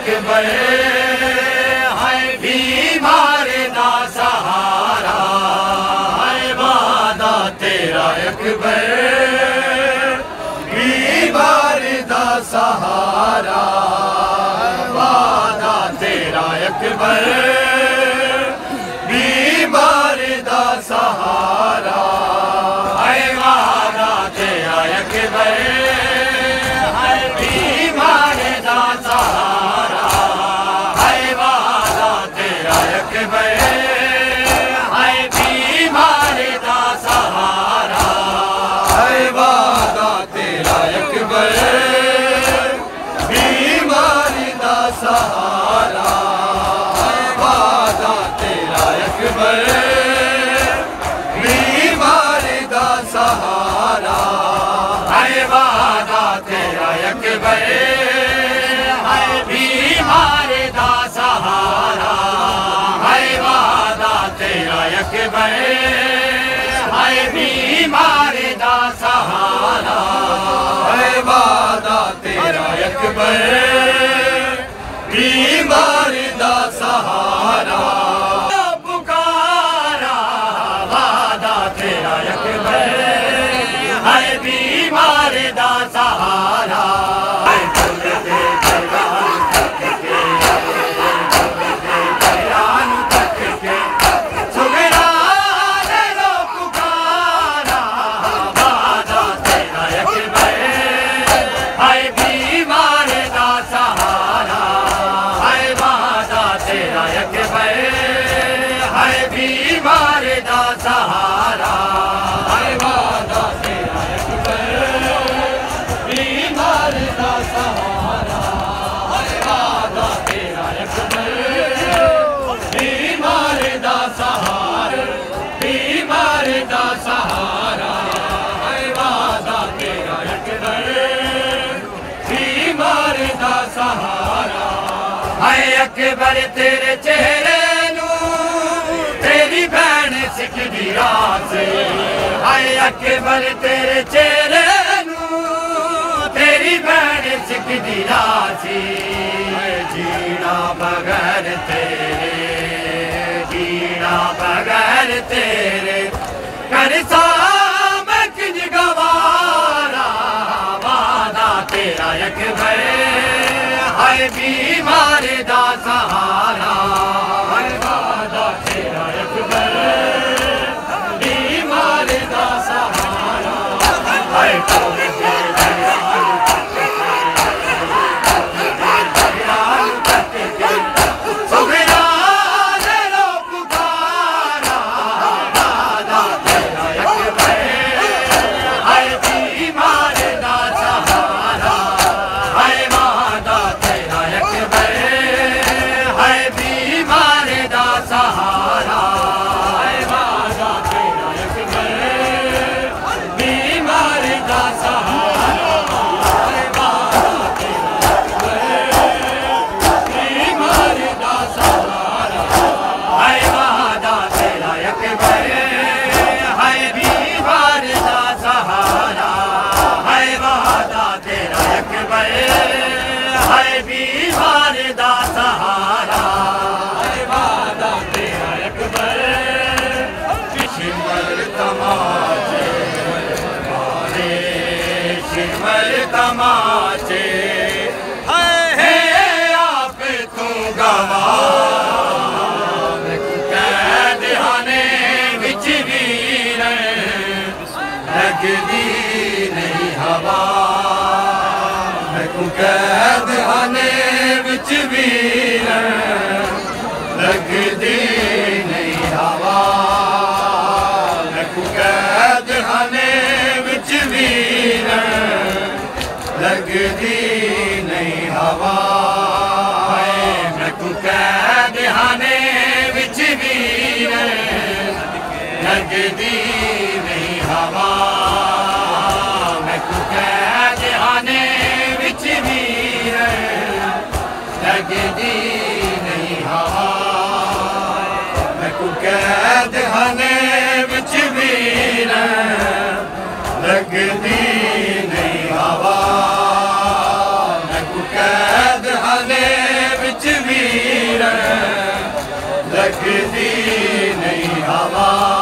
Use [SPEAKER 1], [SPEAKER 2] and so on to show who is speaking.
[SPEAKER 1] अकबर है बीमार दा सहारा है वादा तेरा अकबर बीमार दा सहारा वादा तेरा अकबर बीमार दा सहारा है वादा तेरा अकबर है बीमार दा सहारा है वादा तेरा अकबर है बीमार दा सहारा है वादा तेरा अकबर बीमार दा सहारा है वादा तेरा अकबर बीमार दा सहारा है वादा तेरा अकबर है बीमार दा सहारा है वादा तेरा अकबर है बीमार दा सहारा है वादा तेरा अकबर बीमार दा सहारा पुकारा वादा तेरा अकबर है बीमार दा सहारा बीमार दा सहारा है वादा तेरा अकबर बीमार दा सहारा है वादा तेरा अकबर बीमार दा सहारा बीमार दा सहारा है वादा तेरा अकबर बीमार दा सहारा है अकबर तेरे चेहरे सिख दी रात हाय अकबर तेरे चेहरे नू तेरी भैन सिख दी रात जीना बगैर तेरे जीना बगैर तेरे कर मैं किंज गवारा वादा तेरा अकबर हाय बीमार दा सहारा है वादा तेरा अकबर तमाचे है आप तू गवाह कैद खाने विच वीर लगदी नहीं हवा कैद खाने विच वीर लगदी नहीं हवा कैद खाने विच वीर लगदी नहीं हवा मैं कैद खाने विच वीर लगदी नहीं हवा मैं कैद खाने विच वीर लगदी नहीं हवा मैं कैद खाने विच वीर लगदी नहीं हवा मैं कैद खाने लगती नहीं हवा।